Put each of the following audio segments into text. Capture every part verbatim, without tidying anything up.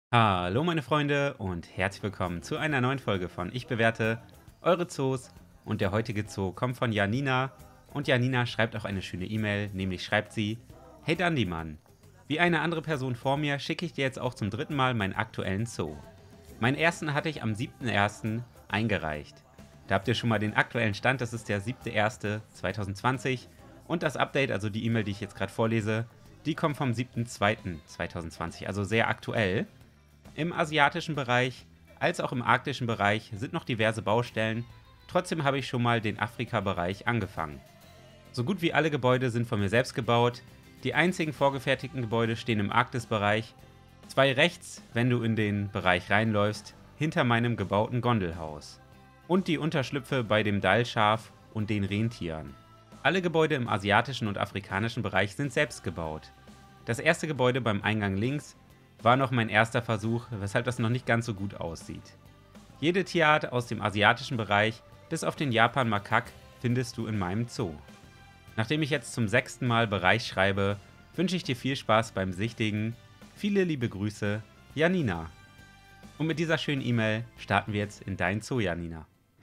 Hallo meine Freunde und herzlich willkommen zu einer neuen Folge von Ich bewerte eure Zoos. Und der heutige Zoo kommt von Janina. Und Janina schreibt auch eine schöne E-Mail, nämlich schreibt sie: Hey Dandymann, wie eine andere Person vor mir schicke ich dir jetzt auch zum dritten Mal meinen aktuellen Zoo. Meinen ersten hatte ich am siebten ersten eingereicht. Da habt ihr schon mal den aktuellen Stand, das ist der siebte erste zweitausendzwanzig. Und das Update, also die E-Mail, die ich jetzt gerade vorlese, die kommt vom siebten zweiten zweitausendzwanzig, also sehr aktuell. Im asiatischen Bereich als auch im arktischen Bereich sind noch diverse Baustellen, trotzdem habe ich schon mal den Afrika-Bereich angefangen. So gut wie alle Gebäude sind von mir selbst gebaut, die einzigen vorgefertigten Gebäude stehen im Arktisbereich, zwei rechts, wenn du in den Bereich reinläufst, hinter meinem gebauten Gondelhaus. Und die Unterschlüpfe bei dem Dalschaf und den Rentieren. Alle Gebäude im asiatischen und afrikanischen Bereich sind selbst gebaut. Das erste Gebäude beim Eingang links war noch mein erster Versuch, weshalb das noch nicht ganz so gut aussieht. Jede Tierart aus dem asiatischen Bereich, bis auf den Japan-Makak, findest du in meinem Zoo. Nachdem ich jetzt zum sechsten Mal Bereich schreibe, wünsche ich dir viel Spaß beim Sichtigen. Viele liebe Grüße, Janina. Und mit dieser schönen E-Mail starten wir jetzt in dein Zoo, Janina.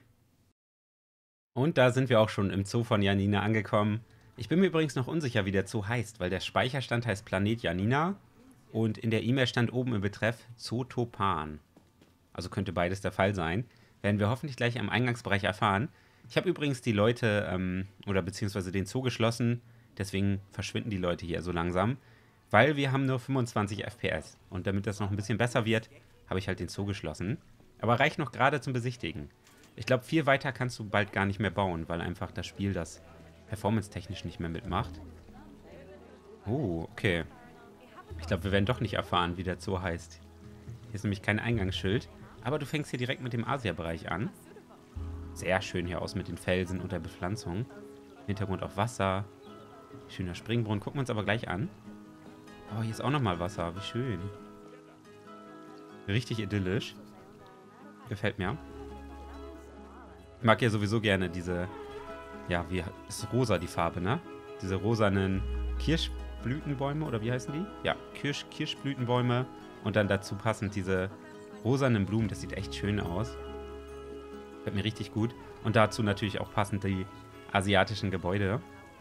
Und da sind wir auch schon im Zoo von Janina angekommen. Ich bin mir übrigens noch unsicher, wie der Zoo heißt, weil der Speicherstand heißt Planet Janina. Und in der E-Mail stand oben im Betreff Zootopan. Also könnte beides der Fall sein. Werden wir hoffentlich gleich am Eingangsbereich erfahren. Ich habe übrigens die Leute, ähm, oder beziehungsweise den Zoo geschlossen. Deswegen verschwinden die Leute hier so langsam. Weil wir haben nur fünfundzwanzig F P S. Und damit das noch ein bisschen besser wird, habe ich halt den Zoo geschlossen. Aber reicht noch gerade zum Besichtigen. Ich glaube, viel weiter kannst du bald gar nicht mehr bauen, weil einfach das Spiel das performance-technisch nicht mehr mitmacht. Oh, okay. Ich glaube, wir werden doch nicht erfahren, wie der Zoo heißt. Hier ist nämlich kein Eingangsschild. Aber du fängst hier direkt mit dem Asia-Bereich an. Sehr schön hier aus mit den Felsen und der Bepflanzung. Im Hintergrund auch Wasser. Schöner Springbrunnen. Gucken wir uns aber gleich an. Oh, hier ist auch nochmal Wasser. Wie schön. Richtig idyllisch. Gefällt mir. Ich mag ja sowieso gerne diese... Ja, wie ist rosa die Farbe, ne? Diese rosanen Kirschblütenbäume, oder wie heißen die? Ja, Kirsch, Kirschblütenbäume. Und dann dazu passend diese rosanen Blumen. Das sieht echt schön aus. Gefällt mir richtig gut. Und dazu natürlich auch passend die asiatischen Gebäude.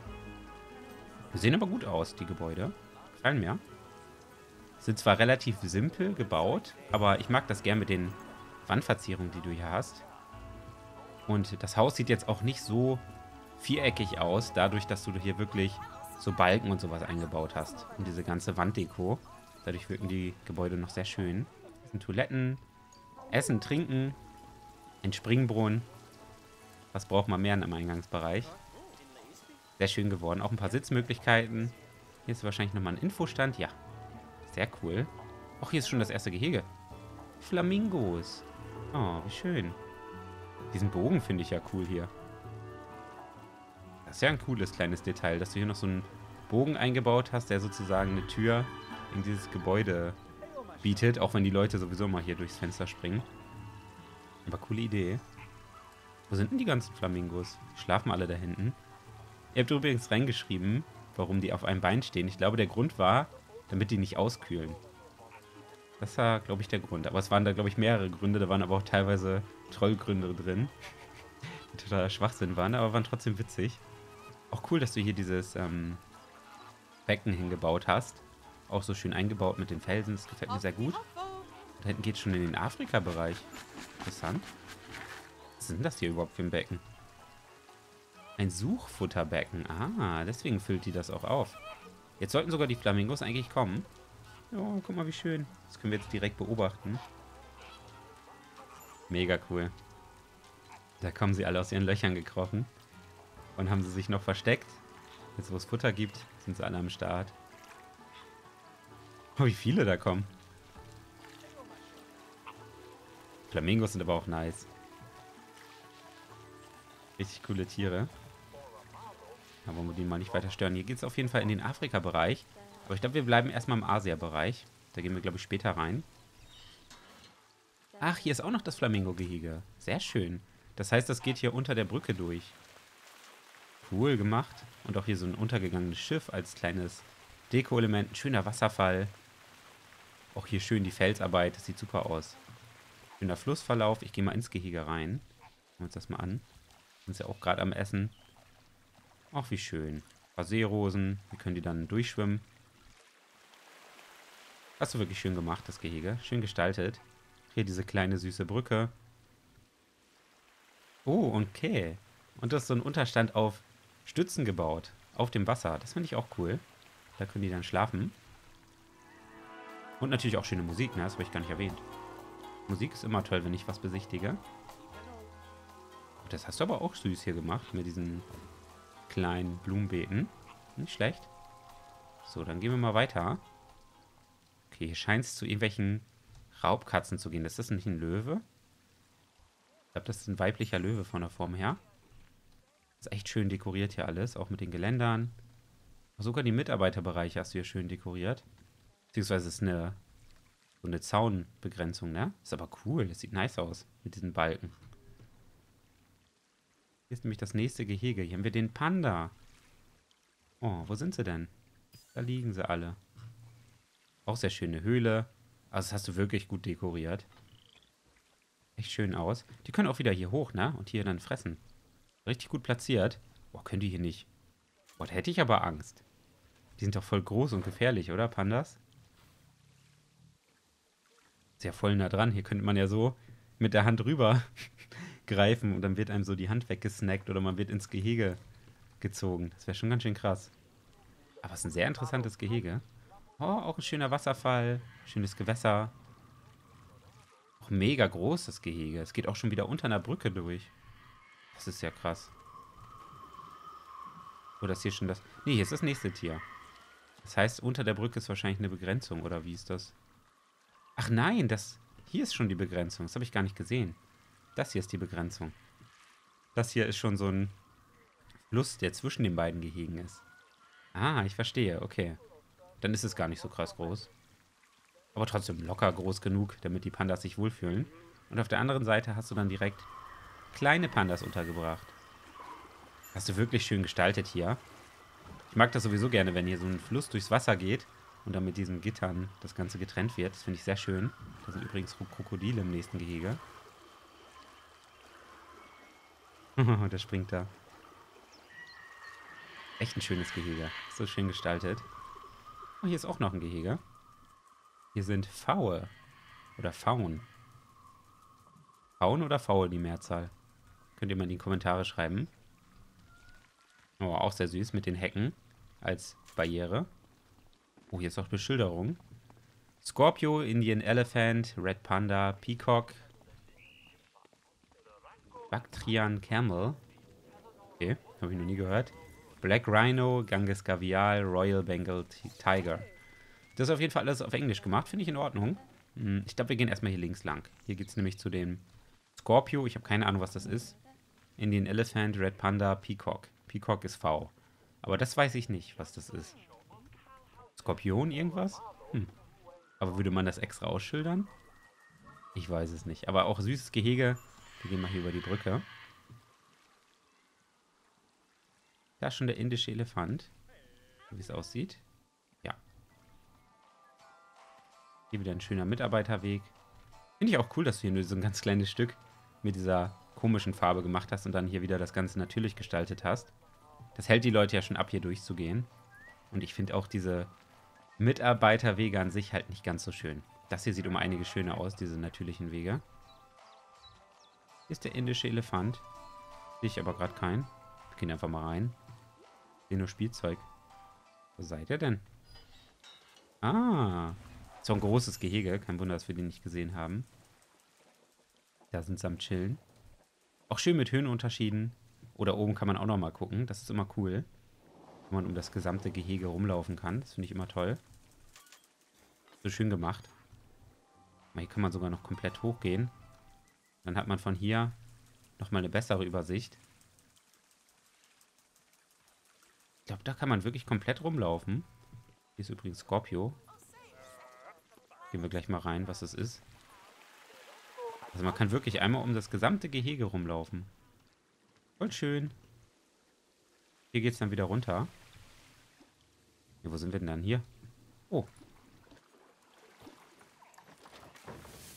Die sehen aber gut aus, die Gebäude. Gefallen mir. Sind zwar relativ simpel gebaut, aber ich mag das gern mit den Wandverzierungen, die du hier hast. Und das Haus sieht jetzt auch nicht so viereckig aus, dadurch, dass du hier wirklich so Balken und sowas eingebaut hast. Und diese ganze Wanddeko. Dadurch wirken die Gebäude noch sehr schön. Hier sind Toiletten, Essen, Trinken, ein Springbrunnen. Was braucht man mehr im Eingangsbereich? Sehr schön geworden. Auch ein paar Sitzmöglichkeiten. Hier ist wahrscheinlich nochmal ein Infostand. Ja, sehr cool. Ach, hier ist schon das erste Gehege. Flamingos. Oh, wie schön. Diesen Bogen finde ich ja cool hier. Das ist ja ein cooles kleines Detail, dass du hier noch so einen Bogen eingebaut hast, der sozusagen eine Tür in dieses Gebäude bietet, auch wenn die Leute sowieso mal hier durchs Fenster springen. Aber coole Idee. Wo sind denn die ganzen Flamingos? Die schlafen alle da hinten. Ihr habt übrigens reingeschrieben, warum die auf einem Bein stehen. Ich glaube, der Grund war, damit die nicht auskühlen. Das war, glaube ich, der Grund. Aber es waren da, glaube ich, mehrere Gründe. Da waren aber auch teilweise Trollgründe drin, die totaler Schwachsinn waren, aber waren trotzdem witzig. Auch cool, dass du hier dieses ähm, Becken hingebaut hast. Auch so schön eingebaut mit den Felsen. Das gefällt mir sehr gut. Da hinten geht es schon in den Afrika-Bereich. Interessant. Was ist denn das hier überhaupt für ein Becken? Ein Suchfutterbecken. Ah, deswegen füllt die das auch auf. Jetzt sollten sogar die Flamingos eigentlich kommen. Oh, guck mal, wie schön. Das können wir jetzt direkt beobachten. Mega cool. Da kommen sie alle aus ihren Löchern gekrochen. Und haben sie sich noch versteckt. Jetzt, wo es Futter gibt, sind sie alle am Start. Oh, wie viele da kommen. Flamingos sind aber auch nice. Richtig coole Tiere. Aber wollen wir die mal nicht weiter stören. Hier geht es auf jeden Fall in den Afrika-Bereich. Aber ich glaube, wir bleiben erstmal im Asia-Bereich. Da gehen wir, glaube ich, später rein. Ach, hier ist auch noch das Flamingo-Gehege. Sehr schön. Das heißt, das geht hier unter der Brücke durch. Cool gemacht. Und auch hier so ein untergegangenes Schiff als kleines Deko-Element. Ein schöner Wasserfall. Auch hier schön die Felsarbeit. Das sieht super aus. Schöner Flussverlauf. Ich gehe mal ins Gehege rein. Schauen wir uns das mal an. Sind ja auch gerade am Essen. Ach, wie schön. Ein paar Seerosen. Wir können die dann durchschwimmen. Hast du wirklich schön gemacht, das Gehege. Schön gestaltet. Hier diese kleine süße Brücke. Oh, okay. Und das ist so ein Unterstand auf Stützen gebaut. Auf dem Wasser. Das finde ich auch cool. Da können die dann schlafen. Und natürlich auch schöne Musik, ne? Das habe ich gar nicht erwähnt. Musik ist immer toll, wenn ich was besichtige. Das hast du aber auch süß hier gemacht mit diesen kleinen Blumenbeeten. Nicht schlecht. So, dann gehen wir mal weiter. Okay, hier scheint es zu irgendwelchen Raubkatzen zu gehen. Ist das nicht ein Löwe? Ich glaube, das ist ein weiblicher Löwe von der Form her. Ist echt schön dekoriert hier alles, auch mit den Geländern. Sogar die Mitarbeiterbereiche hast du hier schön dekoriert. Beziehungsweise ist eine so eine Zaunbegrenzung, ne? Ist aber cool, das sieht nice aus mit diesen Balken. Hier ist nämlich das nächste Gehege. Hier haben wir den Panda. Oh, wo sind sie denn? Da liegen sie alle. Auch sehr schöne Höhle. Also das hast du wirklich gut dekoriert. Echt schön aus. Die können auch wieder hier hoch, ne? Und hier dann fressen. Richtig gut platziert. Boah, können die hier nicht. Boah, da hätte ich aber Angst. Die sind doch voll groß und gefährlich, oder, Pandas? Ist ja voll nah dran. Hier könnte man ja so mit der Hand rüber greifen und dann wird einem so die Hand weggesnackt oder man wird ins Gehege gezogen. Das wäre schon ganz schön krass. Aber es ist ein sehr interessantes Gehege. Oh, auch ein schöner Wasserfall. Schönes Gewässer. Auch mega groß, das Gehege. Es geht auch schon wieder unter einer Brücke durch. Das ist ja krass. Oder ist hier schon das... Nee, hier ist das nächste Tier. Das heißt, unter der Brücke ist wahrscheinlich eine Begrenzung, oder wie ist das? Ach nein, das... Hier ist schon die Begrenzung. Das habe ich gar nicht gesehen. Das hier ist die Begrenzung. Das hier ist schon so ein Fluss, der zwischen den beiden Gehegen ist. Ah, ich verstehe. Okay. Dann ist es gar nicht so krass groß. Aber trotzdem locker groß genug, damit die Pandas sich wohlfühlen. Und auf der anderen Seite hast du dann direkt kleine Pandas untergebracht. Hast du wirklich schön gestaltet hier. Ich mag das sowieso gerne, wenn hier so ein Fluss durchs Wasser geht und dann mit diesen Gittern das Ganze getrennt wird. Das finde ich sehr schön. Da sind übrigens Krokodile im nächsten Gehege. Der springt da. Echt ein schönes Gehege. So schön gestaltet. Oh, hier ist auch noch ein Gehege. Hier sind Pfaue. Oder Pfauen. Pfauen oder Pfaue die Mehrzahl? Könnt ihr mal in die Kommentare schreiben. Oh, auch sehr süß mit den Hecken als Barriere. Oh, hier ist auch Beschilderung. Scorpio, Indian Elephant, Red Panda, Peacock, Bactrian Camel. Okay, habe ich noch nie gehört. Black Rhino, Ganges Gavial, Royal Bengal Tiger. Das ist auf jeden Fall alles auf Englisch gemacht. Finde ich in Ordnung. Ich glaube, wir gehen erstmal hier links lang. Hier geht es nämlich zu dem Scorpio. Ich habe keine Ahnung, was das ist. Indian Elephant, Red Panda, Peacock. Peacock ist V. Aber das weiß ich nicht, was das ist. Skorpion irgendwas? Hm. Aber würde man das extra ausschildern? Ich weiß es nicht. Aber auch süßes Gehege. Wir gehen mal hier über die Brücke. Da ist schon der indische Elefant. Wie es aussieht. Ja. Hier wieder ein schöner Mitarbeiterweg. Finde ich auch cool, dass du hier nur so ein ganz kleines Stück mit dieser komischen Farbe gemacht hast und dann hier wieder das Ganze natürlich gestaltet hast. Das hält die Leute ja schon ab, hier durchzugehen. Und ich finde auch diese Mitarbeiterwege an sich halt nicht ganz so schön. Das hier sieht um einige schöner aus, diese natürlichen Wege. Hier ist der indische Elefant. Sehe ich aber gerade keinen. Wir gehen einfach mal rein. Ich sehe nur Spielzeug. Wo seid ihr denn? Ah. So ein großes Gehege. Kein Wunder, dass wir den nicht gesehen haben. Da sind sie am Chillen. Auch schön mit Höhenunterschieden. Oder oben kann man auch noch mal gucken. Das ist immer cool. Wenn man um das gesamte Gehege rumlaufen kann. Das finde ich immer toll. So schön gemacht. Hier kann man sogar noch komplett hochgehen. Dann hat man von hier nochmal eine bessere Übersicht. Ich glaube, da kann man wirklich komplett rumlaufen. Hier ist übrigens Scorpio. Gehen wir gleich mal rein, was das ist. Also man kann wirklich einmal um das gesamte Gehege rumlaufen. Voll schön. Hier geht es dann wieder runter. Ja, wo sind wir denn dann hier? Oh.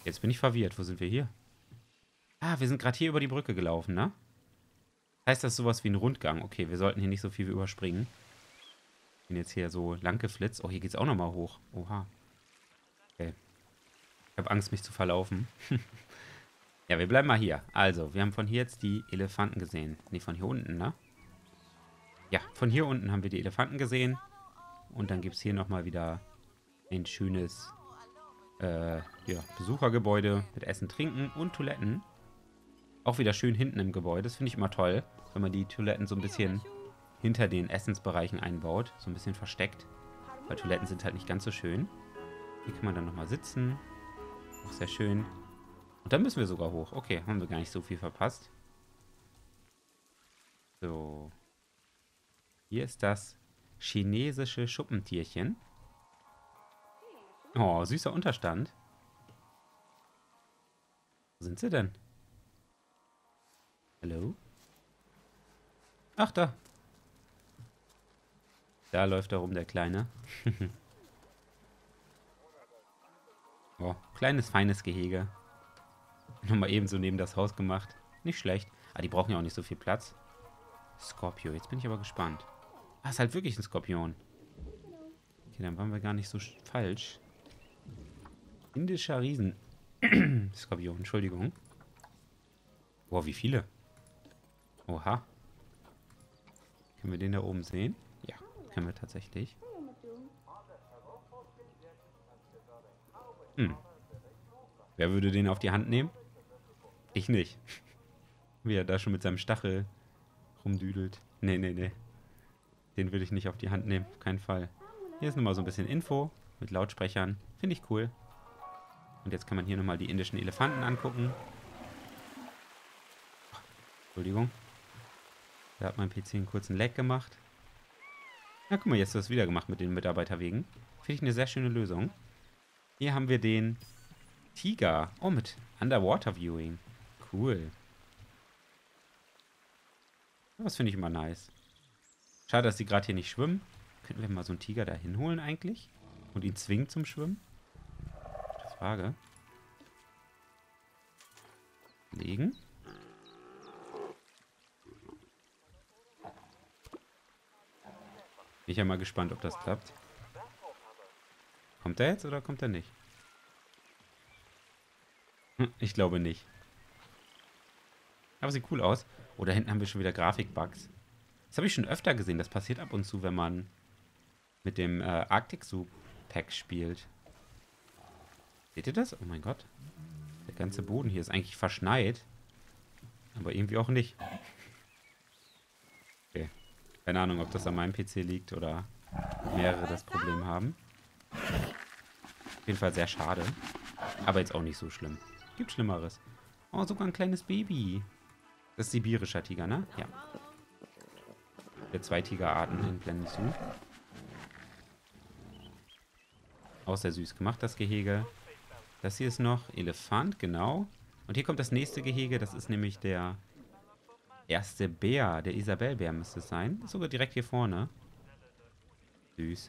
Jetzt bin ich verwirrt. Wo sind wir hier? Ah, wir sind gerade hier über die Brücke gelaufen, ne? Heißt das sowas wie ein Rundgang? Okay, wir sollten hier nicht so viel überspringen. Ich bin jetzt hier so lang geflitzt. Oh, hier geht's auch nochmal hoch. Oha. Okay. Ich habe Angst, mich zu verlaufen. Ja, wir bleiben mal hier. Also, wir haben von hier jetzt die Elefanten gesehen. Ne, von hier unten, ne? Ja, von hier unten haben wir die Elefanten gesehen. Und dann gibt es hier nochmal wieder ein schönes äh, ja, Besuchergebäude mit Essen, Trinken und Toiletten. Auch wieder schön hinten im Gebäude. Das finde ich immer toll, wenn man die Toiletten so ein bisschen hinter den Essensbereichen einbaut. So ein bisschen versteckt. Weil Toiletten sind halt nicht ganz so schön. Hier kann man dann nochmal sitzen. Auch sehr schön. Und dann müssen wir sogar hoch. Okay, haben wir gar nicht so viel verpasst. So. Hier ist das chinesische Schuppentierchen. Oh, süßer Unterstand. Wo sind sie denn? Hallo? Ach, da. Da läuft er rum, der Kleine. Oh, kleines, feines Gehege. Nochmal eben so neben das Haus gemacht. Nicht schlecht. Ah, die brauchen ja auch nicht so viel Platz. Skorpio, jetzt bin ich aber gespannt. Ah, ist halt wirklich ein Skorpion. Okay, dann waren wir gar nicht so falsch. Indischer Riesen. Skorpion, Entschuldigung. Boah, wie viele? Oha. Können wir den da oben sehen? Ja, können wir tatsächlich. Hm. Wer würde den auf die Hand nehmen? Ich nicht. Wie er da schon mit seinem Stachel rumdüdelt. Nee, nee, nee. Den würde ich nicht auf die Hand nehmen. Auf keinen Fall. Hier ist nochmal so ein bisschen Info mit Lautsprechern. Finde ich cool. Und jetzt kann man hier nochmal die indischen Elefanten angucken. Entschuldigung. Da hat mein P C einen kurzen Lag gemacht. Na, guck mal, jetzt ist das wieder gemacht mit den Mitarbeiterwegen. Finde ich eine sehr schöne Lösung. Hier haben wir den Tiger. Oh, mit Underwater Viewing. Cool. Das finde ich immer nice. Schade, dass die gerade hier nicht schwimmen. Könnten wir mal so einen Tiger da hinholen eigentlich? Und ihn zwingen zum Schwimmen? Gute Frage. Legen. Bin ich ja mal gespannt, ob das klappt. Kommt er jetzt oder kommt er nicht? Hm, ich glaube nicht. Aber sieht cool aus. Oh, da hinten haben wir schon wieder Grafikbugs. Das habe ich schon öfter gesehen. Das passiert ab und zu, wenn man mit dem äh, Arctic Zoo Pack spielt. Seht ihr das? Oh mein Gott. Der ganze Boden hier ist eigentlich verschneit. Aber irgendwie auch nicht. Okay. Keine Ahnung, ob das an meinem P C liegt oder mehrere das Problem haben. Auf jeden Fall sehr schade. Aber jetzt auch nicht so schlimm. Gibt Schlimmeres. Oh, sogar ein kleines Baby. Das ist sibirischer Tiger, ne? Ja. Der zwei Tigerarten in Planet Zoo. Auch sehr süß gemacht, das Gehege. Das hier ist noch Elefant, genau. Und hier kommt das nächste Gehege. Das ist nämlich der erste Bär. Der Isabellbär müsste es sein. Ist sogar direkt hier vorne. Süß.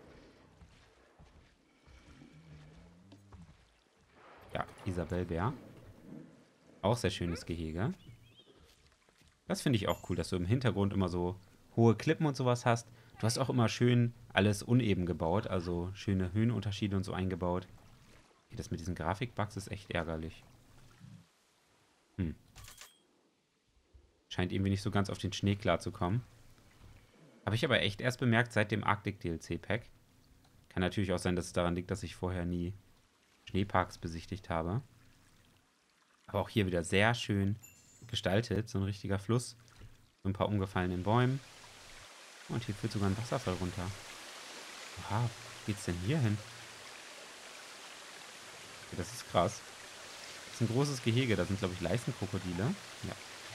Ja, Isabellbär. Auch sehr schönes Gehege. Das finde ich auch cool, dass du im Hintergrund immer so hohe Klippen und sowas hast. Du hast auch immer schön alles uneben gebaut, also schöne Höhenunterschiede und so eingebaut. Das mit diesen Grafikbugs ist echt ärgerlich. Hm. Scheint irgendwie nicht so ganz auf den Schnee klarzukommen. Habe ich aber echt erst bemerkt seit dem Arctic D L C Pack. Kann natürlich auch sein, dass es daran liegt, dass ich vorher nie Schneeparks besichtigt habe. Aber auch hier wieder sehr schön gestaltet. So ein richtiger Fluss. So ein paar umgefallenen Bäumen. Und hier führt sogar ein Wasserfall runter. Wow, wo geht's denn hier hin? Okay, das ist krass. Das ist ein großes Gehege. Da sind, glaube ich, Leistenkrokodile. Ja.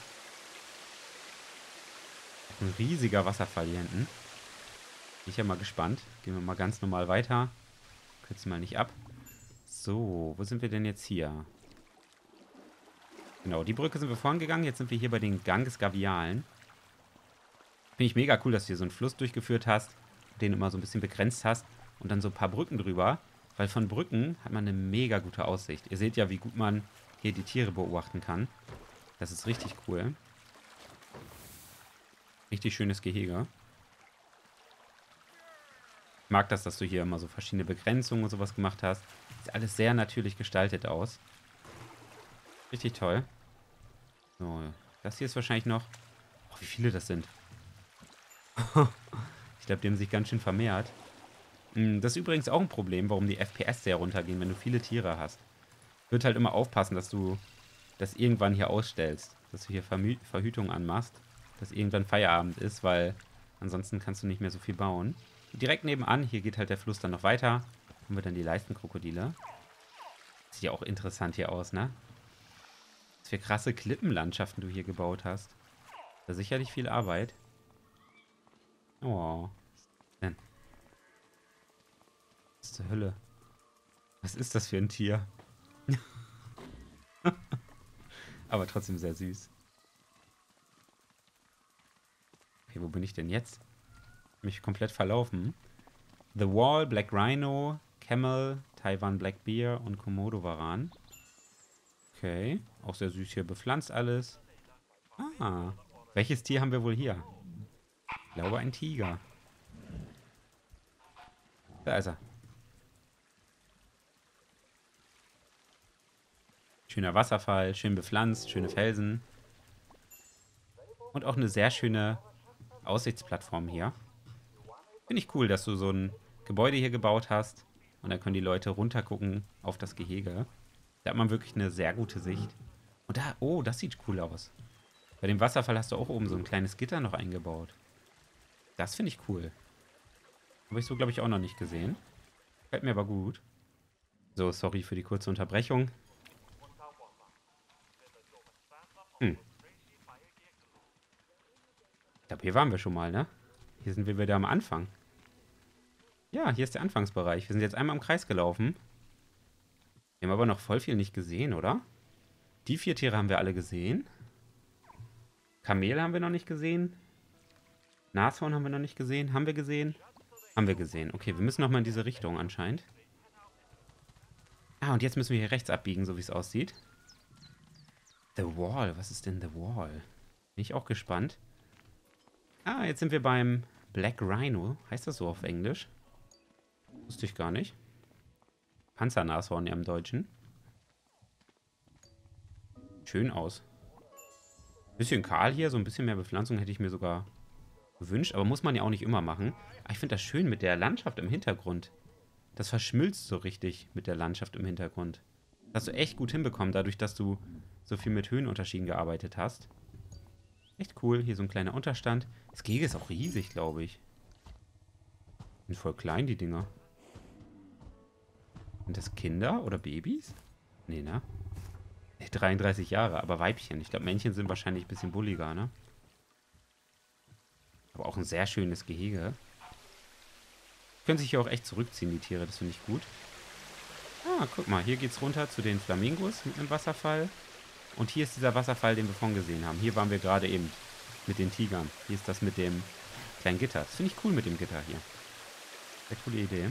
Ein riesiger Wasserfall hier hinten. Bin ich ja mal gespannt. Gehen wir mal ganz normal weiter. Kürzen mal nicht ab. So, wo sind wir denn jetzt hier? Genau, die Brücke sind wir vorhin gegangen. Jetzt sind wir hier bei den Ganges-Gavialen. Finde ich mega cool, dass du hier so einen Fluss durchgeführt hast, den immer so ein bisschen begrenzt hast und dann so ein paar Brücken drüber. Weil von Brücken hat man eine mega gute Aussicht. Ihr seht ja, wie gut man hier die Tiere beobachten kann. Das ist richtig cool. Richtig schönes Gehege. Ich mag das, dass du hier immer so verschiedene Begrenzungen und sowas gemacht hast. Sieht alles sehr natürlich gestaltet aus. Richtig toll. So, das hier ist wahrscheinlich noch... Oh, wie viele das sind. Ich glaube, die haben sich ganz schön vermehrt. Das ist übrigens auch ein Problem, warum die F P S sehr runtergehen, wenn du viele Tiere hast. Wird halt immer aufpassen, dass du das irgendwann hier ausstellst. Dass du hier Vermü Verhütung anmachst. Dass irgendwann Feierabend ist, weil ansonsten kannst du nicht mehr so viel bauen. Direkt nebenan, hier geht halt der Fluss dann noch weiter. Haben wir dann die Leistenkrokodile. Sieht ja auch interessant hier aus, ne? Was für krasse Klippenlandschaften du hier gebaut hast. Da sicherlich viel Arbeit. Oh. Denn. Was zur Hölle? Was ist das für ein Tier? Aber trotzdem sehr süß. Okay, wo bin ich denn jetzt? Mich komplett verlaufen. The Wall, Black Rhino, Camel, Taiwan Black Bear und Komodo-Varan. Okay, auch sehr süß hier bepflanzt alles. Ah, welches Tier haben wir wohl hier? Ich glaube ein Tiger. Da ist er. Schöner Wasserfall, schön bepflanzt, schöne Felsen. Und auch eine sehr schöne Aussichtsplattform hier. Finde ich cool, dass du so ein Gebäude hier gebaut hast. Und dann können die Leute runtergucken auf das Gehege. Da hat man wirklich eine sehr gute Sicht. Und da, oh, das sieht cool aus. Bei dem Wasserfall hast du auch oben so ein kleines Gitter noch eingebaut. Das finde ich cool. Habe ich so, glaube ich, auch noch nicht gesehen. Gefällt mir aber gut. So, sorry für die kurze Unterbrechung. Hm. Ich glaube, hier waren wir schon mal, ne? Hier sind wir wieder am Anfang. Ja, hier ist der Anfangsbereich. Wir sind jetzt einmal im Kreis gelaufen. Wir haben aber noch voll viel nicht gesehen, oder? Die vier Tiere haben wir alle gesehen. Kamele haben wir noch nicht gesehen. Nashorn haben wir noch nicht gesehen. Haben wir gesehen? Haben wir gesehen. Okay, wir müssen nochmal in diese Richtung anscheinend. Ah, und jetzt müssen wir hier rechts abbiegen, so wie es aussieht. The Wall. Was ist denn The Wall? Bin ich auch gespannt. Ah, jetzt sind wir beim Black Rhino. Heißt das so auf Englisch? Wusste ich gar nicht. Panzernashorn ja im Deutschen. Schön aus. Bisschen kahl hier, so ein bisschen mehr Bepflanzung hätte ich mir sogar gewünscht. Aber muss man ja auch nicht immer machen. Aber ich finde das schön mit der Landschaft im Hintergrund. Das verschmilzt so richtig mit der Landschaft im Hintergrund. Das hast du echt gut hinbekommen, dadurch, dass du so viel mit Höhenunterschieden gearbeitet hast. Echt cool. Hier so ein kleiner Unterstand. Das Gehege ist auch riesig, glaube ich. Sind voll klein, die Dinger. Sind das Kinder oder Babys? Nee, ne? Nee, dreiunddreißig Jahre, aber Weibchen. Ich glaube, Männchen sind wahrscheinlich ein bisschen bulliger, ne? Aber auch ein sehr schönes Gehege. Können sich hier auch echt zurückziehen, die Tiere. Das finde ich gut. Ah, guck mal. Hier geht's runter zu den Flamingos mit einem Wasserfall. Und hier ist dieser Wasserfall, den wir vorhin gesehen haben. Hier waren wir gerade eben mit den Tigern. Hier ist das mit dem kleinen Gitter. Das finde ich cool mit dem Gitter hier. Sehr coole Idee.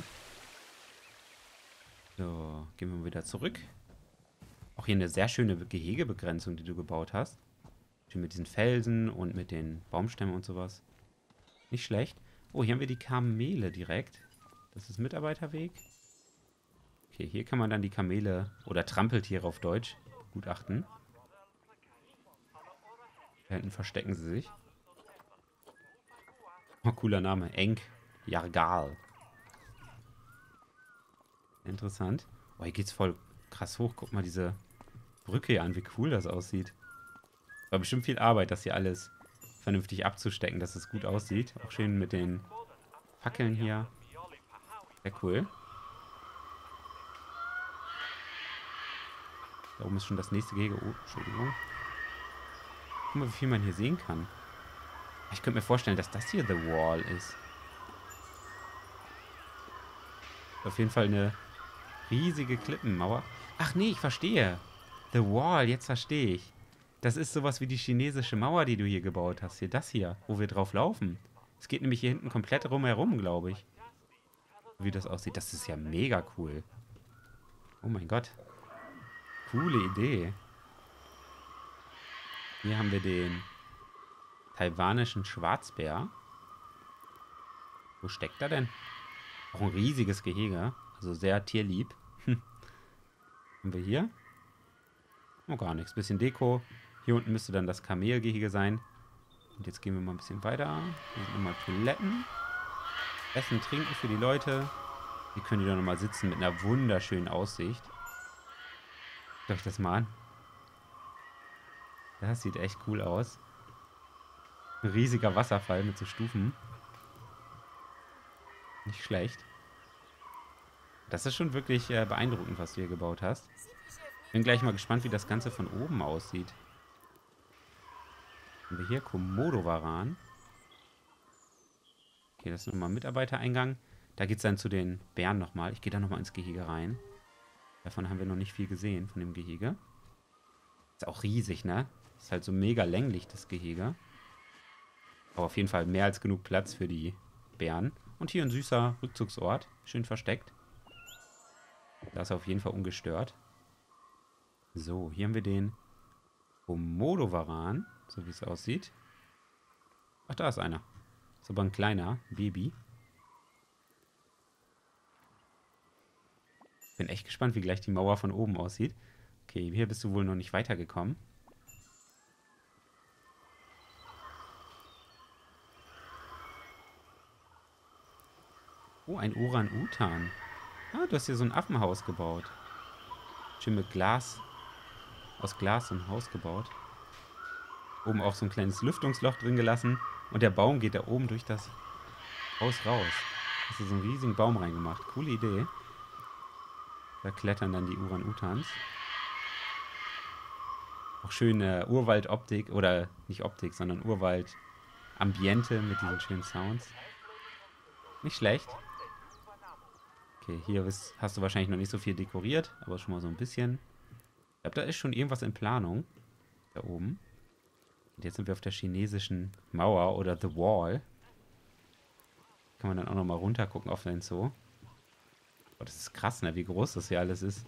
So, gehen wir mal wieder zurück. Auch hier eine sehr schöne Gehegebegrenzung, die du gebaut hast. Schön mit diesen Felsen und mit den Baumstämmen und sowas. Nicht schlecht. Oh, hier haben wir die Kamele direkt. Das ist Mitarbeiterweg. Okay, hier kann man dann die Kamele oder Trampeltiere auf Deutsch begutachten. Da hinten verstecken sie sich. Oh, cooler Name. Enk Jargal. Interessant. Oh, hier geht's voll krass hoch. Guck mal diese Brücke hier an, wie cool das aussieht. War bestimmt viel Arbeit, das hier alles vernünftig abzustecken, dass es gut aussieht. Auch schön mit den Fackeln hier. Sehr cool. Da oben ist schon das nächste Gehege. Oh, Entschuldigung. Guck mal, wie viel man hier sehen kann. Ich könnte mir vorstellen, dass das hier The Wall ist. Auf jeden Fall eine riesige Klippenmauer. Ach nee, ich verstehe. The Wall, jetzt verstehe ich. Das ist sowas wie die chinesische Mauer, die du hier gebaut hast. Hier, das hier, wo wir drauf laufen. Es geht nämlich hier hinten komplett rumherum, glaube ich. Wie das aussieht. Das ist ja mega cool. Oh mein Gott. Coole Idee. Hier haben wir den taiwanischen Schwarzbär. Wo steckt er denn? Auch ein riesiges Gehege. Also sehr tierlieb. Hm. Haben wir hier? Oh, gar nichts. Bisschen Deko. Hier unten müsste dann das Kamelgehege sein. Und jetzt gehen wir mal ein bisschen weiter. Hier sind nochmal Toiletten. Essen, Trinken für die Leute. Hier können die doch nochmal sitzen mit einer wunderschönen Aussicht. Guckt euch das mal an. Das sieht echt cool aus. Ein riesiger Wasserfall mit so Stufen. Nicht schlecht. Das ist schon wirklich äh, beeindruckend, was du hier gebaut hast. Bin gleich mal gespannt, wie das Ganze von oben aussieht. Haben wir hier Komodo-Varan. Okay, das ist nochmal ein Mitarbeitereingang. Da geht es dann zu den Bären nochmal. Ich gehe da nochmal ins Gehege rein. Davon haben wir noch nicht viel gesehen, von dem Gehege. Ist auch riesig, ne? Ist halt so mega länglich, das Gehege. Aber auf jeden Fall mehr als genug Platz für die Bären. Und hier ein süßer Rückzugsort. Schön versteckt. Da ist er auf jeden Fall ungestört. So, hier haben wir den Komodo-Varan. So wie es aussieht. Ach, da ist einer. Ist aber ein kleiner Baby. Bin echt gespannt, wie gleich die Mauer von oben aussieht. Okay, hier bist du wohl noch nicht weitergekommen. Oh, ein Orang-Utan. Ah, du hast hier so ein Affenhaus gebaut. Schön mit Glas. Aus Glas so ein Haus gebaut. Oben auch so ein kleines Lüftungsloch drin gelassen. Und der Baum geht da oben durch das Haus raus. Hast du so einen riesigen Baum reingemacht. Coole Idee. Da klettern dann die Orang-Utans. Auch schöne Urwald-Optik. Oder nicht Optik, sondern Urwald-Ambiente mit diesen schönen Sounds. Nicht schlecht. Okay, hier hast du wahrscheinlich noch nicht so viel dekoriert. Aber schon mal so ein bisschen. Ich glaube, da ist schon irgendwas in Planung. Da oben. Und jetzt sind wir auf der chinesischen Mauer oder The Wall. Kann man dann auch nochmal runter gucken auf den Zoo. Oh, das ist krass, ne? Wie groß das hier alles ist.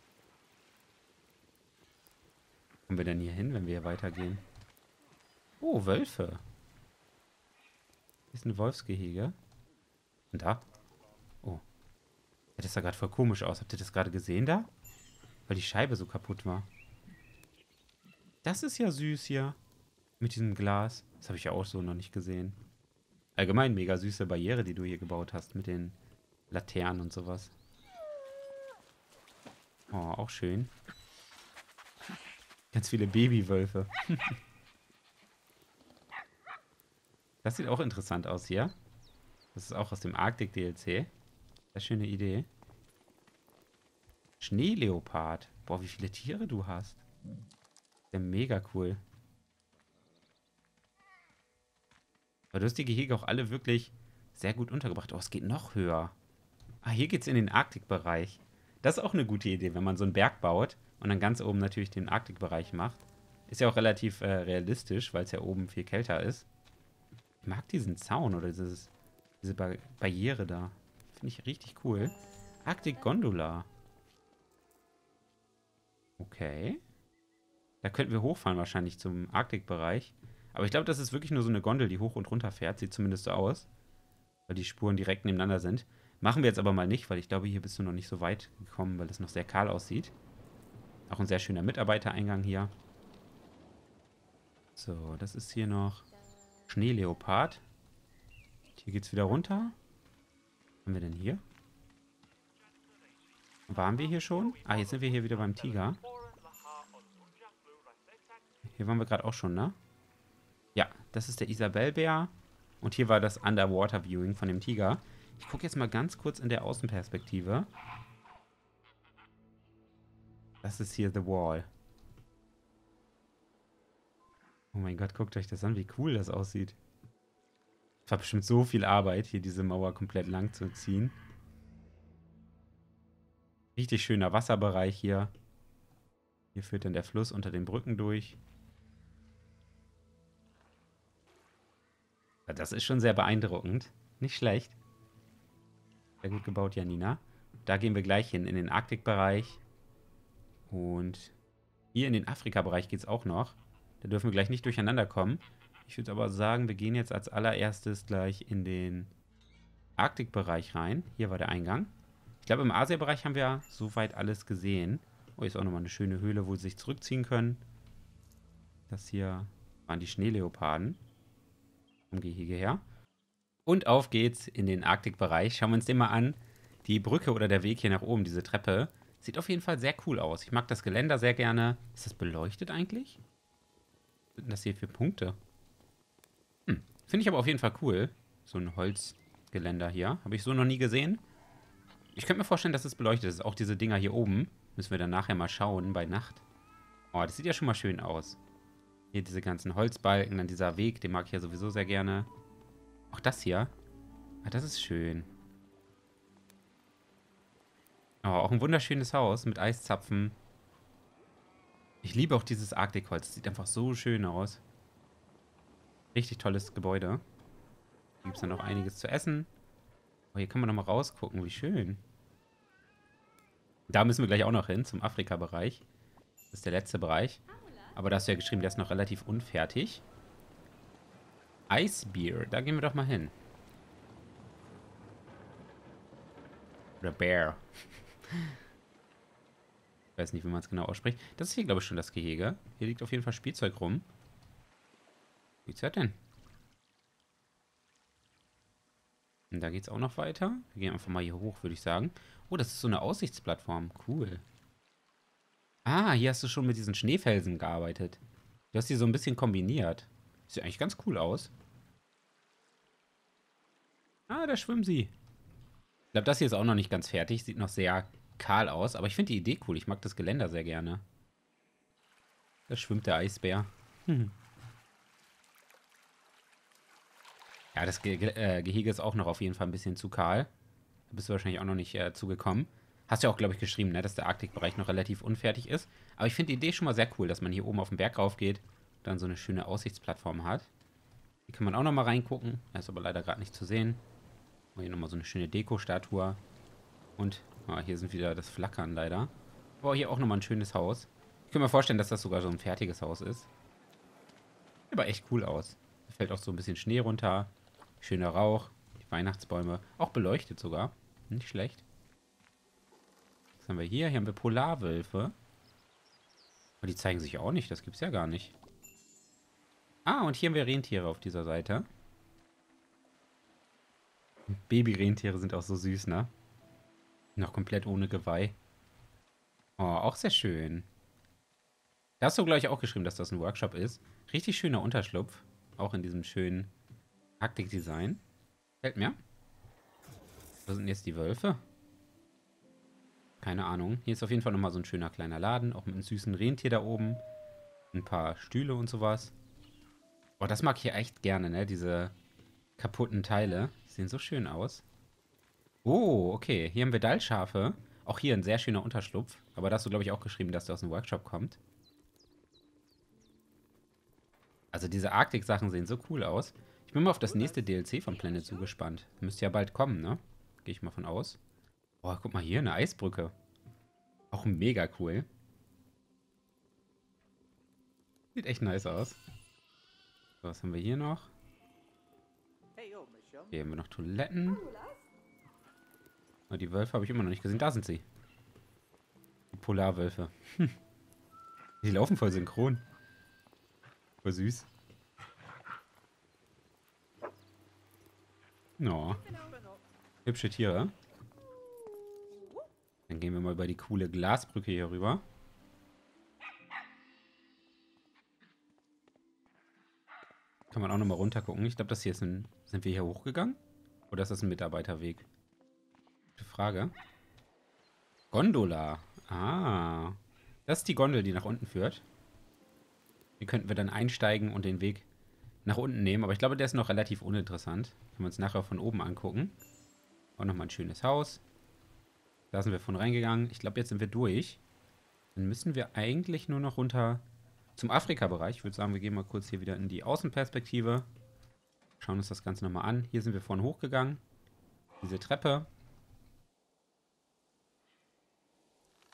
Kommen wir denn hier hin, wenn wir hier weitergehen? Oh, Wölfe. Hier ist ein Wolfsgehege. Und da? Oh. Das sah gerade voll komisch aus. Habt ihr das gerade gesehen da? Weil die Scheibe so kaputt war. Das ist ja süß hier. Mit diesem Glas. Das habe ich ja auch so noch nicht gesehen. Allgemein mega süße Barriere, die du hier gebaut hast. Mit den Laternen und sowas. Oh, auch schön. Ganz viele Babywölfe. Das sieht auch interessant aus hier. Das ist auch aus dem Arktik-D L C. Sehr schöne Idee. Schneeleopard. Boah, wie viele Tiere du hast. Ja, mega cool. Aber du hast die Gehege auch alle wirklich sehr gut untergebracht. Oh, es geht noch höher. Ah, hier geht es in den Arktikbereich. Das ist auch eine gute Idee, wenn man so einen Berg baut und dann ganz oben natürlich den Arktikbereich macht. Ist ja auch relativ äh, realistisch, weil es ja oben viel kälter ist. Ich mag diesen Zaun oder dieses, diese Bar Barriere da. Finde ich richtig cool. Arctic Gondola. Okay. Da könnten wir hochfahren wahrscheinlich zum Arktikbereich. Aber ich glaube, das ist wirklich nur so eine Gondel, die hoch und runter fährt. Sieht zumindest so aus. Weil die Spuren direkt nebeneinander sind. Machen wir jetzt aber mal nicht, weil ich glaube, hier bist du noch nicht so weit gekommen, weil es noch sehr kahl aussieht. Auch ein sehr schöner Mitarbeitereingang hier. So, das ist hier noch Schneeleopard. Hier geht's wieder runter. Was haben wir denn hier? Waren wir hier schon? Ah, jetzt sind wir hier wieder beim Tiger. Hier waren wir gerade auch schon, ne? Ja, das ist der Isabellbär. Und hier war das Underwater Viewing von dem Tiger. Ich gucke jetzt mal ganz kurz in der Außenperspektive. Das ist hier The Wall. Oh mein Gott, guckt euch das an, wie cool das aussieht. Es war bestimmt so viel Arbeit, hier diese Mauer komplett lang zu ziehen. Richtig schöner Wasserbereich hier. Hier führt dann der Fluss unter den Brücken durch. Das ist schon sehr beeindruckend. Nicht schlecht. Sehr gut gebaut, Janina. Da gehen wir gleich hin, in den Arktikbereich. Und hier in den Afrika-Bereich geht es auch noch. Da dürfen wir gleich nicht durcheinander kommen. Ich würde aber sagen, wir gehen jetzt als allererstes gleich in den Arktikbereich rein. Hier war der Eingang. Ich glaube, im Asia-Bereich haben wir soweit alles gesehen. Oh, hier ist auch nochmal eine schöne Höhle, wo sie sich zurückziehen können. Das hier waren die Schneeleoparden. Vom Gehege her. Und auf geht's in den Arktikbereich. Schauen wir uns den mal an. Die Brücke oder der Weg hier nach oben, diese Treppe, sieht auf jeden Fall sehr cool aus. Ich mag das Geländer sehr gerne. Ist das beleuchtet eigentlich? Was sind das hier für Punkte? Hm, finde ich aber auf jeden Fall cool. So ein Holzgeländer hier. Habe ich so noch nie gesehen. Ich könnte mir vorstellen, dass es beleuchtet ist. Auch diese Dinger hier oben. Müssen wir dann nachher mal schauen bei Nacht. Oh, das sieht ja schon mal schön aus. Hier diese ganzen Holzbalken, dann dieser Weg, den mag ich ja sowieso sehr gerne. Auch das hier. Ah, das ist schön. Oh, auch ein wunderschönes Haus mit Eiszapfen. Ich liebe auch dieses Arktikholz. Das sieht einfach so schön aus. Richtig tolles Gebäude. Hier gibt es dann noch einiges zu essen. Oh, hier kann man nochmal rausgucken. Wie schön. Da müssen wir gleich auch noch hin, zum Afrika-Bereich. Das ist der letzte Bereich. Aber da hast du ja geschrieben, der ist noch relativ unfertig. Icebeer, da gehen wir doch mal hin. Oder Bear. Ich weiß nicht, wie man es genau ausspricht. Das ist hier, glaube ich, schon das Gehege. Hier liegt auf jeden Fall Spielzeug rum. Wie ist das denn? Und da geht es auch noch weiter. Wir gehen einfach mal hier hoch, würde ich sagen. Oh, das ist so eine Aussichtsplattform. Cool. Ah, hier hast du schon mit diesen Schneefelsen gearbeitet. Du hast die so ein bisschen kombiniert. Sieht eigentlich ganz cool aus. Ah, da schwimmen sie. Ich glaube, das hier ist auch noch nicht ganz fertig. Sieht noch sehr kahl aus. Aber ich finde die Idee cool. Ich mag das Geländer sehr gerne. Da schwimmt der Eisbär. Hm. Ja, das Ge Ge äh, Gehege ist auch noch auf jeden Fall ein bisschen zu kahl. Da bist du wahrscheinlich auch noch nicht äh, zugekommen. Hast ja auch, glaube ich, geschrieben, ne, dass der Arktikbereich noch relativ unfertig ist. Aber ich finde die Idee schon mal sehr cool, dass man hier oben auf den Berg rauf geht und dann so eine schöne Aussichtsplattform hat. Hier kann man auch noch mal reingucken. Da ist aber leider gerade nicht zu sehen. Oh, hier nochmal so eine schöne Deko-Statue. Und oh, hier sind wieder das Flackern leider. Aber hier auch nochmal ein schönes Haus. Ich kann mir vorstellen, dass das sogar so ein fertiges Haus ist. Sieht aber echt cool aus. Da fällt auch so ein bisschen Schnee runter. Schöner Rauch. Die Weihnachtsbäume. Auch beleuchtet sogar. Nicht schlecht. Was haben wir hier? Hier haben wir Polarwölfe. Aber die zeigen sich auch nicht. Das gibt's ja gar nicht. Ah, und hier haben wir Rentiere auf dieser Seite. Baby-Rentiere sind auch so süß, ne? Noch komplett ohne Geweih. Oh, auch sehr schön. Da hast du, glaube ich, auch geschrieben, dass das ein Workshop ist. Richtig schöner Unterschlupf. Auch in diesem schönen Arktik-Design. Fällt mir. Wo sind jetzt die Wölfe? Keine Ahnung. Hier ist auf jeden Fall nochmal so ein schöner kleiner Laden. Auch mit einem süßen Rentier da oben. Ein paar Stühle und sowas. Oh, das mag ich hier echt gerne, ne? Diese kaputten Teile. Sehen so schön aus. Oh, okay. Hier haben wir Dallschafe. Auch hier ein sehr schöner Unterschlupf. Aber da hast du, glaube ich, auch geschrieben, dass der aus dem Workshop kommt. Also diese Arktik-Sachen sehen so cool aus. Ich bin mal auf das nächste D L C von Planet Zoo gespannt. Müsste ja bald kommen, ne? Gehe ich mal von aus. Boah, guck mal hier, eine Eisbrücke. Auch mega cool. Sieht echt nice aus. So, was haben wir hier noch? Hier haben wir noch Toiletten. Oh, die Wölfe habe ich immer noch nicht gesehen. Da sind sie. Die Polarwölfe. Hm. Die laufen voll synchron. Voll süß. No. Hübsche Tiere. Dann gehen wir mal über die coole Glasbrücke hier rüber. Kann man auch nochmal runter gucken. Ich glaube, das hier ist ein... Sind wir hier hochgegangen? Oder ist das ein Mitarbeiterweg? Gute Frage. Gondola. Ah. Das ist die Gondel, die nach unten führt. Hier könnten wir dann einsteigen und den Weg nach unten nehmen. Aber ich glaube, der ist noch relativ uninteressant. Können wir uns nachher von oben angucken. Auch nochmal ein schönes Haus. Da sind wir von reingegangen. Ich glaube, jetzt sind wir durch. Dann müssen wir eigentlich nur noch runter zum Afrika-Bereich. Ich würde sagen, wir gehen mal kurz hier wieder in die Außenperspektive. Schauen uns das Ganze nochmal an. Hier sind wir vorhin hochgegangen. Diese Treppe.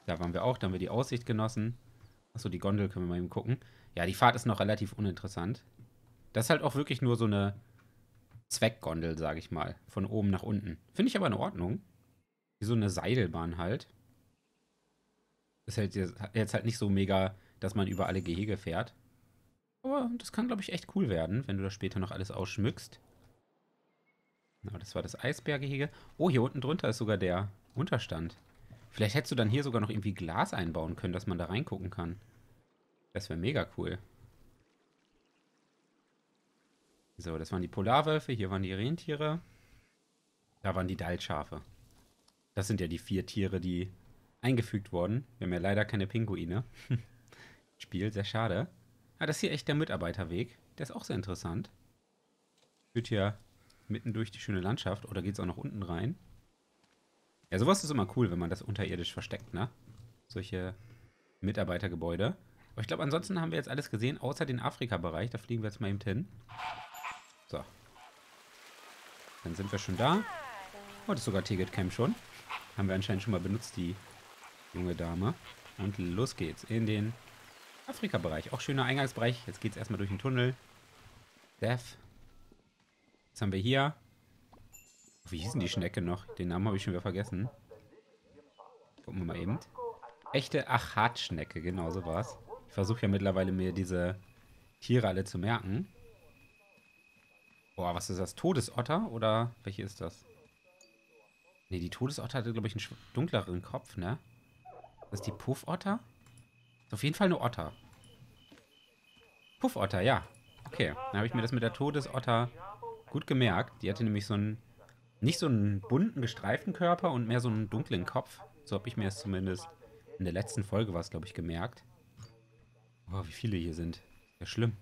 Da waren wir auch, da haben wir die Aussicht genossen. Achso, die Gondel können wir mal eben gucken. Ja, die Fahrt ist noch relativ uninteressant. Das ist halt auch wirklich nur so eine Zweckgondel, sage ich mal. Von oben nach unten. Finde ich aber in Ordnung. Wie so eine Seilbahn halt. Ist halt jetzt halt nicht so mega, dass man über alle Gehege fährt. Aber das kann, glaube ich, echt cool werden, wenn du das später noch alles ausschmückst. Genau, das war das Eisbärgehege. Oh, hier unten drunter ist sogar der Unterstand. Vielleicht hättest du dann hier sogar noch irgendwie Glas einbauen können, dass man da reingucken kann. Das wäre mega cool. So, das waren die Polarwölfe, hier waren die Rentiere. Da waren die Dallschafe. Das sind ja die vier Tiere, die eingefügt wurden. Wir haben ja leider keine Pinguine. Spiel, sehr schade. Ah, das ist hier echt der Mitarbeiterweg. Der ist auch sehr interessant. Führt hier mitten durch die schöne Landschaft. Oder geht es auch noch unten rein? Ja, sowas ist immer cool, wenn man das unterirdisch versteckt, ne? Solche Mitarbeitergebäude. Aber ich glaube, ansonsten haben wir jetzt alles gesehen, außer den Afrika-Bereich. Da fliegen wir jetzt mal eben hin. So. Dann sind wir schon da. Oh, das ist sogar Ticket Camp schon. Haben wir anscheinend schon mal benutzt, die junge Dame. Und los geht's in den Afrika-Bereich. Auch schöner Eingangsbereich. Jetzt geht's erstmal durch den Tunnel. Death. Was haben wir hier? Wie hieß denn die Schnecke noch? Den Namen habe ich schon wieder vergessen. Gucken wir mal eben. Echte Achatschnecke, genau so war's. Ich versuche ja mittlerweile mir diese Tiere alle zu merken. Boah, was ist das? Todesotter? Oder welche ist das? Ne, die Todesotter hatte, glaube ich, einen dunkleren Kopf, ne? Das ist die Puffotter? Ist auf jeden Fall eine Otter. Puffotter, ja. Okay, dann habe ich mir das mit der Todesotter gut gemerkt. Die hatte nämlich so einen, nicht so einen bunten, gestreiften Körper und mehr so einen dunklen Kopf. So habe ich mir das zumindest in der letzten Folge was, glaube ich, gemerkt. Boah, wie viele hier sind. Ja, schlimm.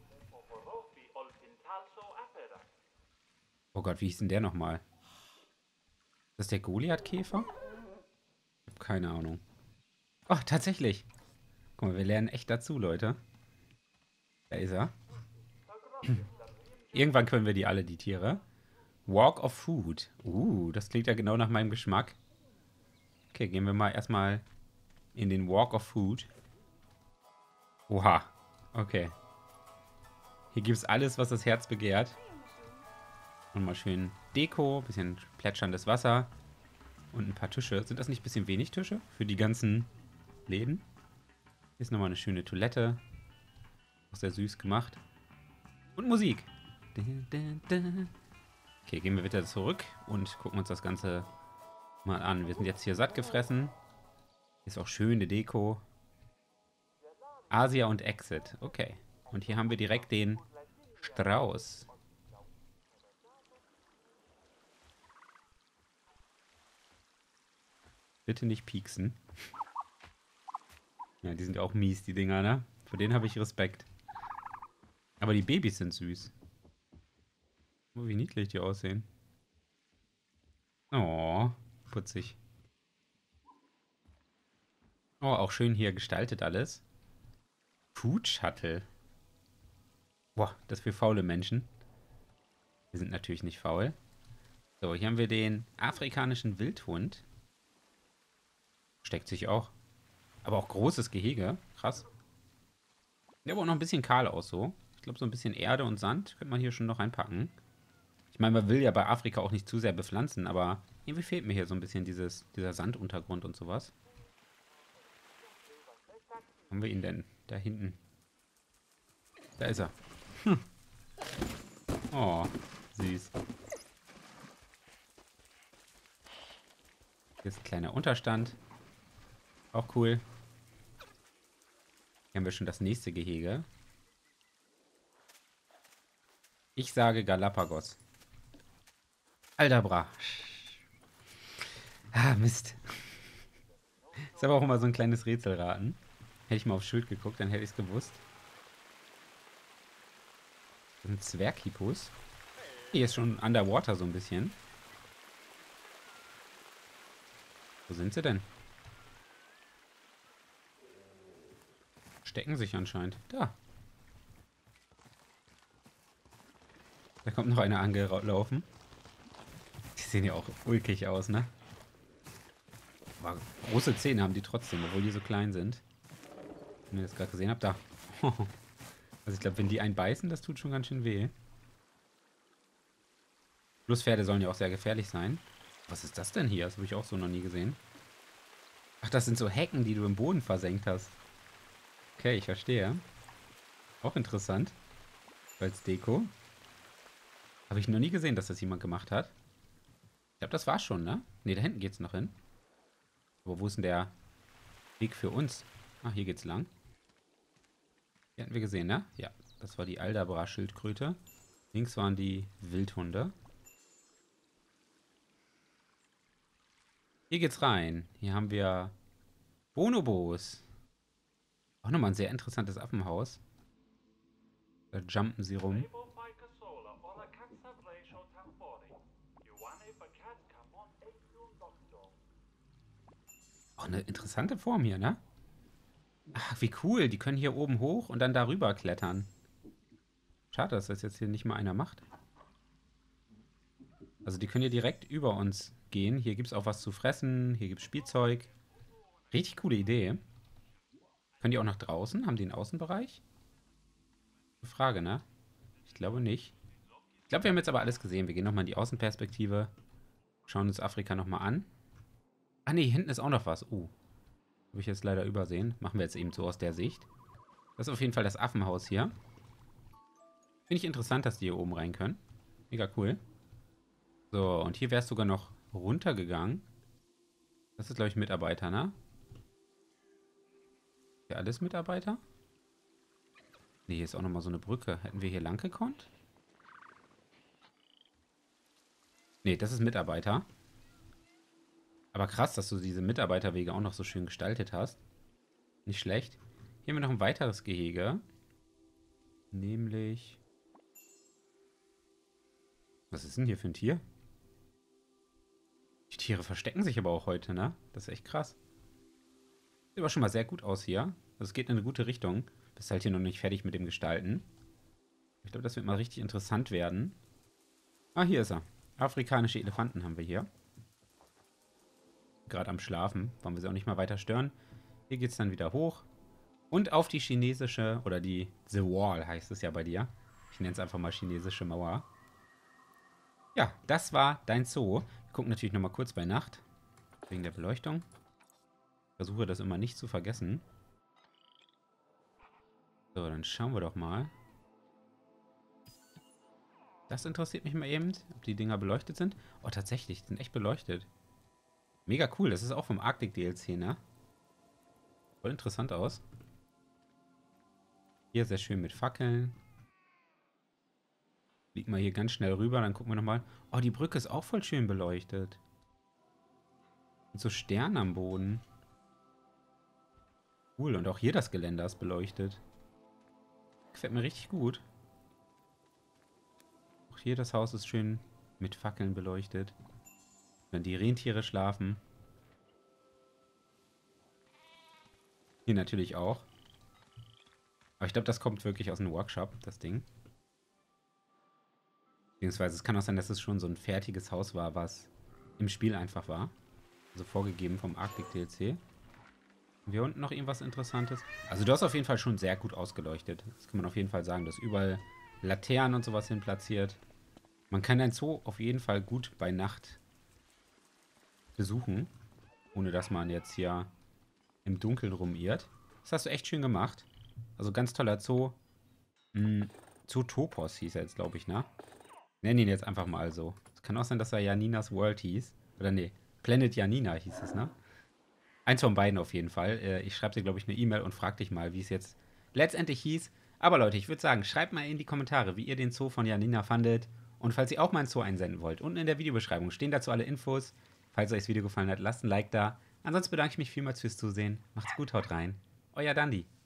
Oh Gott, wie hieß denn der nochmal? Ist das der Goliath-Käfer? Ich habe keine Ahnung. Oh, tatsächlich. Guck mal, wir lernen echt dazu, Leute. Da ist er. Irgendwann können wir die alle, die Tiere. Walk of Food. Uh, das klingt ja genau nach meinem Geschmack. Okay, gehen wir mal erstmal in den Walk of Food. Oha. Okay. Hier gibt es alles, was das Herz begehrt. Und mal schön Deko, bisschen plätscherndes Wasser und ein paar Tische. Sind das nicht ein bisschen wenig Tische für die ganzen Läden? Hier ist nochmal eine schöne Toilette. Auch sehr süß gemacht. Und Musik. Okay, gehen wir wieder zurück und gucken uns das Ganze mal an. Wir sind jetzt hier satt gefressen. Hier ist auch schöne Deko. Asia und Exit. Okay. Und hier haben wir direkt den Strauß. Bitte nicht pieksen. Ja, die sind ja auch mies, die Dinger, ne? Vor denen habe ich Respekt. Aber die Babys sind süß. Oh, wie niedlich die aussehen. Oh, putzig. Oh, auch schön hier gestaltet alles. Food Shuttle. Boah, das für faule Menschen. Wir sind natürlich nicht faul. So, hier haben wir den afrikanischen Wildhund. Steckt sich auch. Aber auch großes Gehege. Krass. Der aber auch noch ein bisschen kahl aus so. Ich glaube, so ein bisschen Erde und Sand könnte man hier schon noch reinpacken. Ich meine, man will ja bei Afrika auch nicht zu sehr bepflanzen, aber irgendwie fehlt mir hier so ein bisschen dieses, dieser Sanduntergrund und sowas. Wo haben wir ihn denn? Da hinten. Da ist er. Hm. Oh, süß. Hier ist ein kleiner Unterstand. Auch cool. Hier haben wir schon das nächste Gehege. Ich sage Galapagos. Aldabra. Ah, Mist. Ist aber auch immer so ein kleines Rätselraten. Hätte ich mal aufs Schild geguckt, dann hätte ich es gewusst. Das ist ein Zwerghippus. Hier ist schon underwater so ein bisschen. Wo sind sie denn? Stecken sich anscheinend. Da. Da kommt noch einer angelaufen. Die sehen ja auch ulkig aus, ne? Aber große Zähne haben die trotzdem, obwohl die so klein sind. Wenn ihr das gerade gesehen habt, da. Also ich glaube, wenn die einen beißen, das tut schon ganz schön weh. Flusspferde sollen ja auch sehr gefährlich sein. Was ist das denn hier? Das habe ich auch so noch nie gesehen. Ach, das sind so Hecken, die du im Boden versenkt hast. Okay, ich verstehe. Auch interessant. Als Deko. Habe ich noch nie gesehen, dass das jemand gemacht hat. Ich glaube, das war's schon, ne? Ne, da hinten geht's noch hin. Aber wo ist denn der Weg für uns? Ah, hier geht's lang. Die hatten wir gesehen, ne? Ja, das war die Aldabra-Schildkröte. Links waren die Wildhunde. Hier geht's rein. Hier haben wir Bonobos. Auch nochmal ein sehr interessantes Affenhaus. Da jumpen sie rum. Auch eine interessante Form hier, ne? Ach, wie cool. Die können hier oben hoch und dann darüber klettern. Schade, dass das jetzt hier nicht mal einer macht. Also die können hier direkt über uns gehen. Hier gibt es auch was zu fressen. Hier gibt es Spielzeug. Richtig coole Idee. Können die auch nach draußen? Haben die einen Außenbereich? Frage, ne? Ich glaube nicht. Ich glaube, wir haben jetzt aber alles gesehen. Wir gehen nochmal in die Außenperspektive. Schauen uns Afrika nochmal an. Ah ne, hier hinten ist auch noch was. Uh. Habe ich jetzt leider übersehen. Machen wir jetzt eben so aus der Sicht. Das ist auf jeden Fall das Affenhaus hier. Finde ich interessant, dass die hier oben rein können. Mega cool. So, und hier wäre es sogar noch runtergegangen. Das ist, glaube ich, Mitarbeiter, ne? Hier alles Mitarbeiter? Ne, hier ist auch nochmal so eine Brücke. Hätten wir hier lang gekonnt? Ne, das ist Mitarbeiter. Aber krass, dass du diese Mitarbeiterwege auch noch so schön gestaltet hast. Nicht schlecht. Hier haben wir noch ein weiteres Gehege. Nämlich... Was ist denn hier für ein Tier? Die Tiere verstecken sich aber auch heute, ne? Das ist echt krass. Sieht aber schon mal sehr gut aus hier. Also es geht in eine gute Richtung. Bist halt hier noch nicht fertig mit dem Gestalten. Ich glaube, das wird mal richtig interessant werden. Ah, hier ist er. Afrikanische Elefanten haben wir hier. Gerade am Schlafen. Wollen wir sie auch nicht mal weiter stören. Hier geht es dann wieder hoch. Und auf die chinesische, oder die The Wall heißt es ja bei dir. Ich nenne es einfach mal chinesische Mauer. Ja, das war dein Zoo. Wir gucken natürlich nochmal kurz bei Nacht. Wegen der Beleuchtung. Ich versuche das immer nicht zu vergessen. So, dann schauen wir doch mal. Das interessiert mich mal eben, ob die Dinger beleuchtet sind. Oh, tatsächlich, die sind echt beleuchtet. Mega cool, das ist auch vom Arctic D L C, ne? Voll interessant aus. Hier sehr schön mit Fackeln. Fliegen wir hier ganz schnell rüber, dann gucken wir nochmal. Oh, die Brücke ist auch voll schön beleuchtet. Und so Sterne am Boden. Cool, und auch hier das Geländer ist beleuchtet. Gefällt mir richtig gut. Auch hier das Haus ist schön mit Fackeln beleuchtet. Wenn die Rentiere schlafen. Hier natürlich auch. Aber ich glaube, das kommt wirklich aus einem Workshop, das Ding. Beziehungsweise es kann auch sein, dass es schon so ein fertiges Haus war, was im Spiel einfach war. Also vorgegeben vom Arctic D L C. Haben wir unten noch irgendwas Interessantes? Also du hast auf jeden Fall schon sehr gut ausgeleuchtet. Das kann man auf jeden Fall sagen. Du hast überall Laternen und sowas hin platziert. Man kann dein Zoo auf jeden Fall gut bei Nacht besuchen. Ohne dass man jetzt hier im Dunkeln rumirrt. Das hast du echt schön gemacht. Also ganz toller Zoo. Hm, Zootopos hieß er jetzt, glaube ich, ne? Nenn ihn jetzt einfach mal so. Es kann auch sein, dass er Janinas World hieß. Oder nee, Planet Janina hieß es, ne? Eins von beiden auf jeden Fall. Äh, ich schreibe dir, glaube ich, eine E-Mail und frage dich mal, wie es jetzt letztendlich hieß. Aber Leute, ich würde sagen, schreibt mal in die Kommentare, wie ihr den Zoo von Janina fandet. Und falls ihr auch mal ein Zoo einsenden wollt, unten in der Videobeschreibung stehen dazu alle Infos. Falls euch das Video gefallen hat, lasst ein Like da. Ansonsten bedanke ich mich vielmals fürs Zusehen. Macht's gut, haut rein. Euer Dandi.